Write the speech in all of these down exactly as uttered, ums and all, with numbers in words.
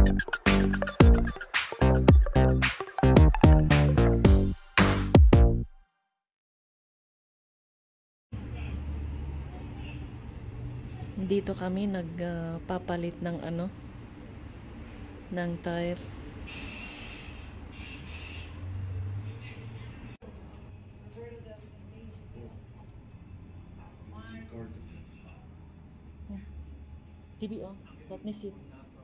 Dito kami nagpapalit uh, ng ano ng tire. T V on. Let me see.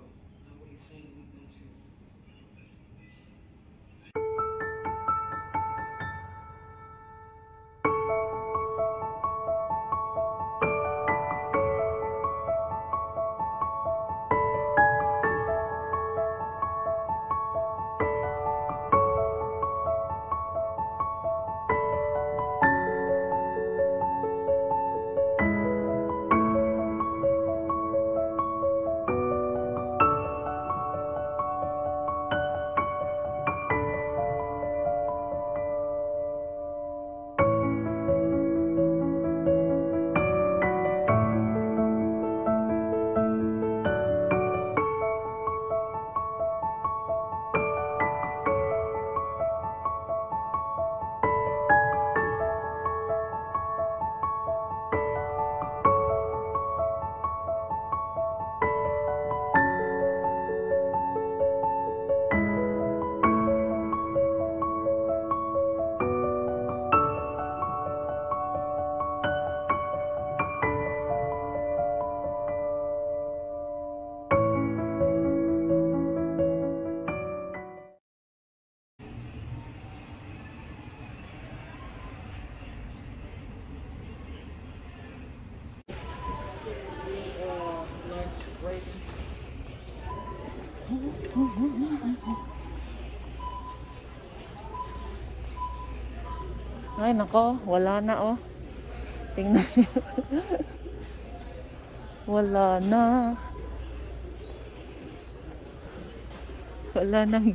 Ay nako, wala na oh. Tingnan niyo. Wala na. Wala nang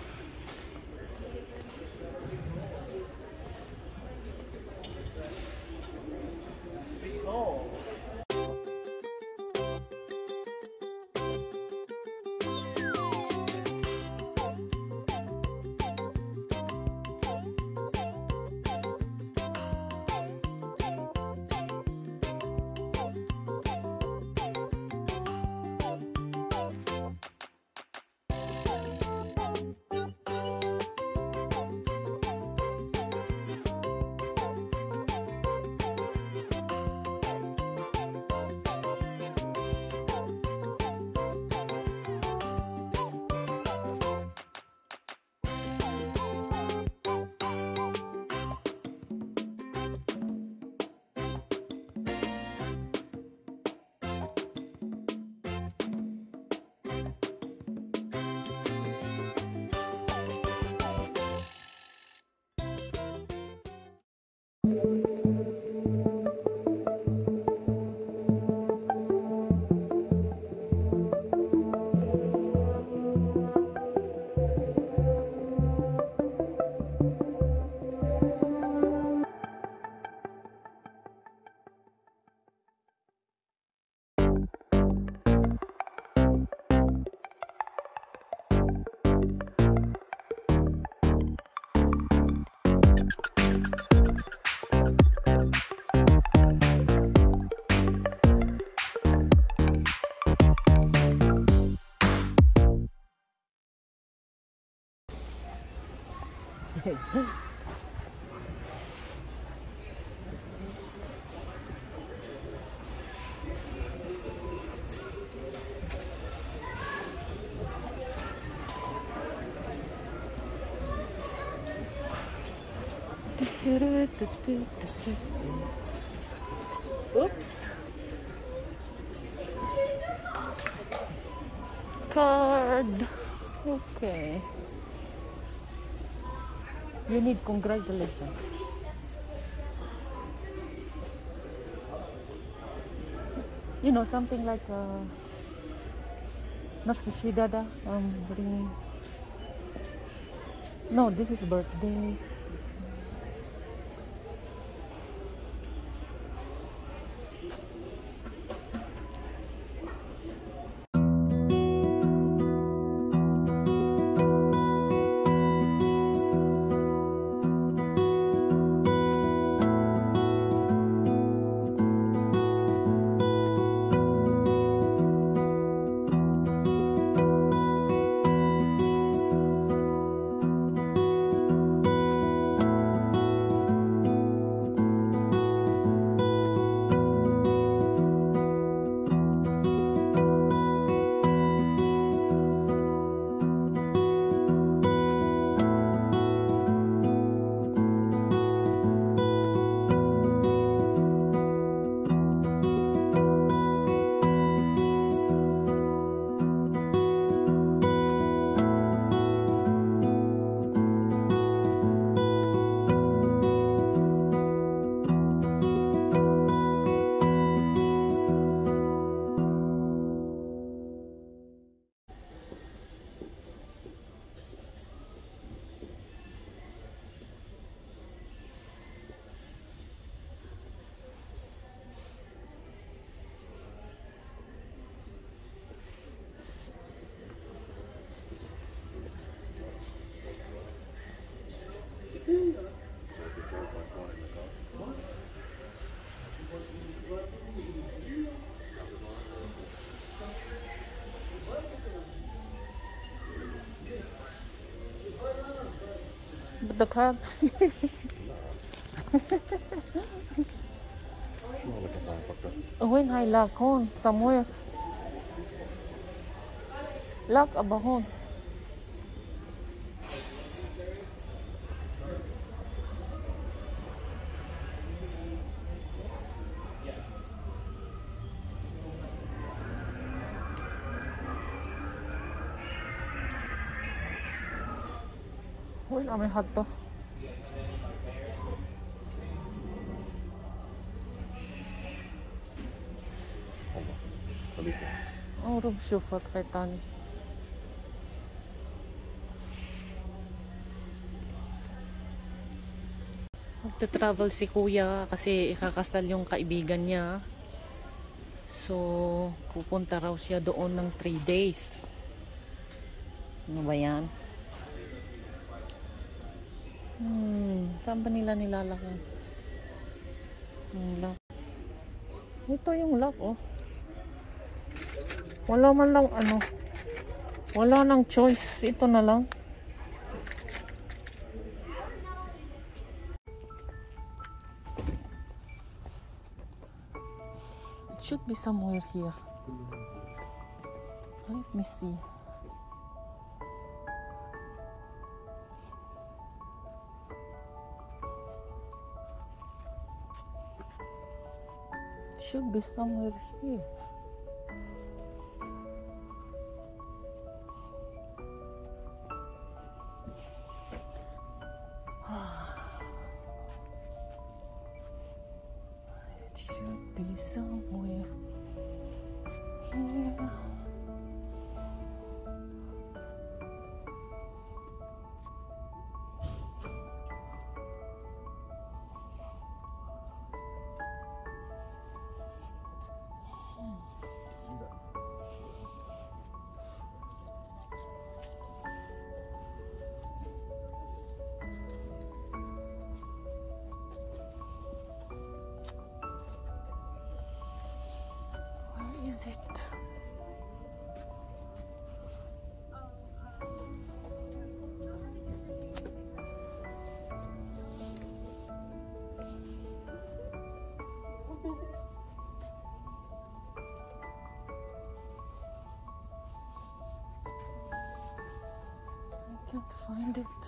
Oops. Card. Okay. You need congratulations. You know, something like uh Narcishidada. Um bring No, this is birthday. the car. When I lock on somewhere. Lock abahon. When am I hot to? Oh, room shufat kay Tani. Magta-travel si Kuya kasi ikakasal yung kaibigan niya. So, pupunta raw siya doon ng three days. Ano ba yan? Hmm, saan ba nila nilalakad? Yung lock. Ito yung lock, oh. Wala man lang ano. Wala nang choice. Ito na lang. It should be somewhere here. Let me see. It should be somewhere here. It should be somewhere here. Where is it? I can't find it.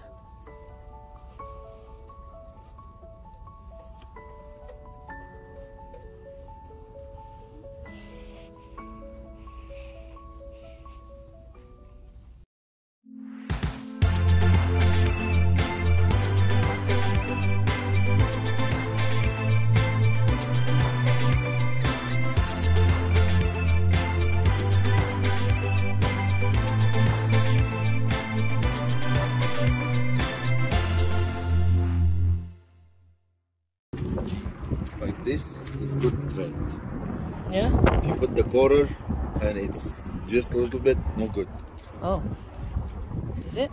Like this is good trend. Yeah? If you put the quarter and it's just a little bit, no good. Oh. Is it?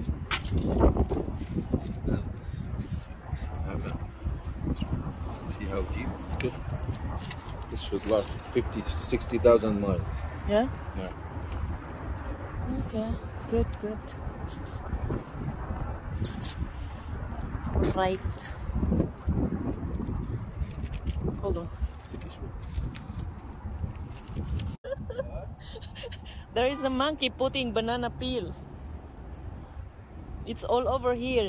See how deep? It's good. This should last fifty, sixty thousand miles. Yeah? Yeah. Okay. Good, good. Right. Hold on. There is a monkey putting banana peel. It's all over here.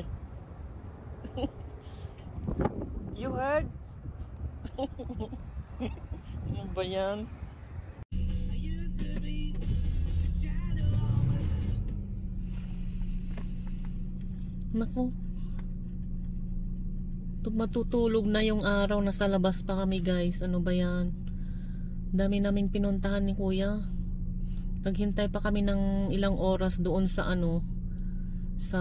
You heard? Ano ba yan? Naku. Matutulog na yung araw, nasa labas pa kami guys. Ano ba yan? Dami naming pinuntahan ni Kuya. Naghintay pa kami ng ilang oras doon sa ano, sa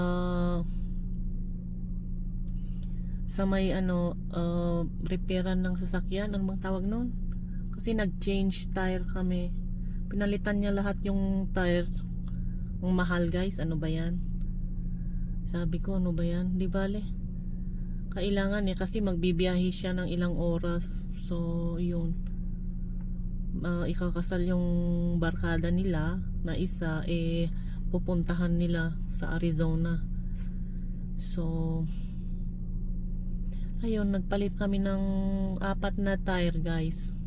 sa may ano, uh, repairan ng sasakyan. Ano bang tawag nun? Kasi nag-change tire kami. Pinalitan niya lahat yung tire. Ang mahal guys. Ano ba yan? Sabi ko, ano ba yan? Di bale. Kailangan eh kasi magbibiyahe siya ng ilang oras. So yun, uh, ikakasal yung barkada nila na isa, eh pupuntahan nila sa Arizona. So ayun, nagpalit kami ng apat na tire guys.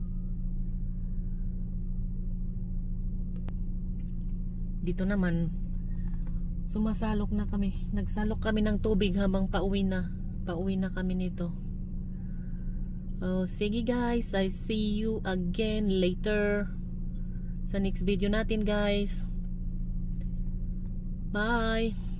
Dito naman sumasalok na kami, nagsalok kami ng tubig habang pauwi na pauwi na kami nito. Oh, sige guys, I see you again later sa next video natin guys. Bye.